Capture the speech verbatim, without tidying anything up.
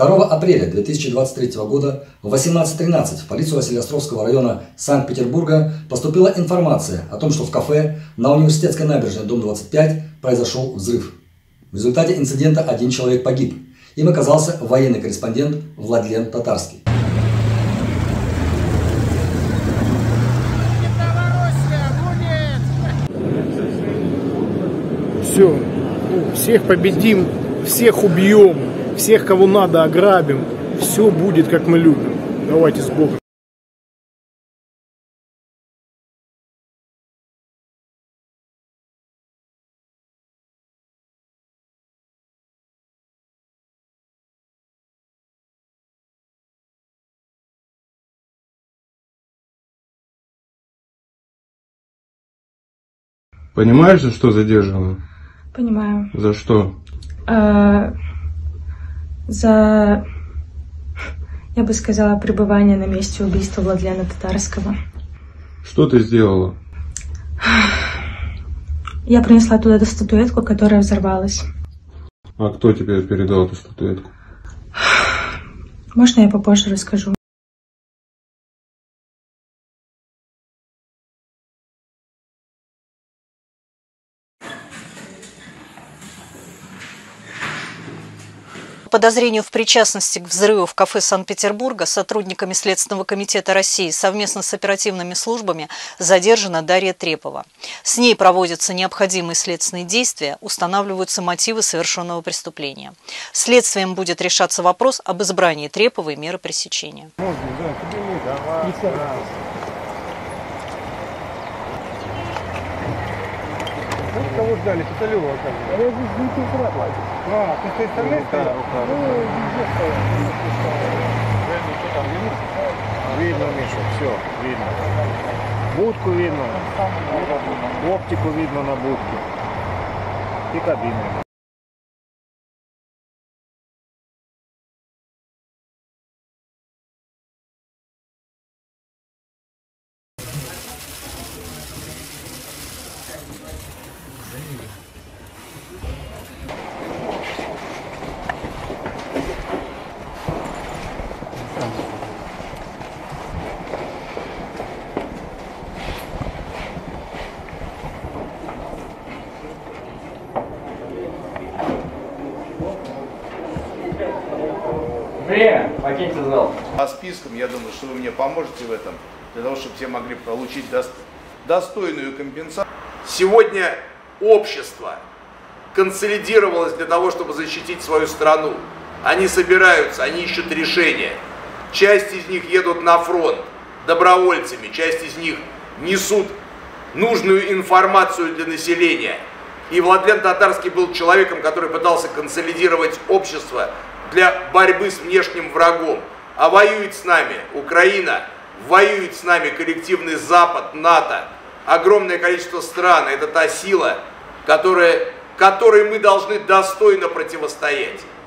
второго апреля две тысячи двадцать третьего года в восемнадцать тринадцать в полицию Василеостровского района Санкт-Петербурга поступила информация о том, что в кафе на Университетской набережной, дом двадцать пять, произошел взрыв. В результате инцидента один человек погиб. Им оказался военный корреспондент Владлен Татарский. Все, всех победим, всех убьем, всех, кого надо, ограбим. Все будет, как мы любим. Давайте с Богом. Понимаешь, за что задержана? Понимаю. За что? А, за, я бы сказала, пребывание на месте убийства Владлена Татарского. Что ты сделала? Я принесла туда эту статуэтку, которая взорвалась. А кто тебе передал эту статуэтку? Можно я попозже расскажу? По подозрению в причастности к взрыву в кафе Санкт-Петербурга сотрудниками Следственного комитета России совместно с оперативными службами задержана Дарья Трепова. С ней проводятся необходимые следственные действия, устанавливаются мотивы совершенного преступления. Следствием будет решаться вопрос об избрании Треповой меры пресечения. Кого ждали? Пяталева, оказывается. А я здесь две утра платит. А, ты с той стороны стоял? Ну, везде стоял. Видно, Миша, все, видно. Будку видно. Оптику видно на будке. И кабину. Время! Покиньте зал. По спискам, я думаю, что вы мне поможете в этом, для того, чтобы все могли получить до... достойную компенсацию. Сегодня общество консолидировалось для того, чтобы защитить свою страну. Они собираются, они ищут решения. Часть из них едут на фронт добровольцами, часть из них несут нужную информацию для населения. И Владлен Татарский был человеком, который пытался консолидировать общество для борьбы с внешним врагом. А воюет с нами Украина, воюет с нами коллективный Запад, НАТО. Огромное количество стран. Это та сила, которая, которой мы должны достойно противостоять.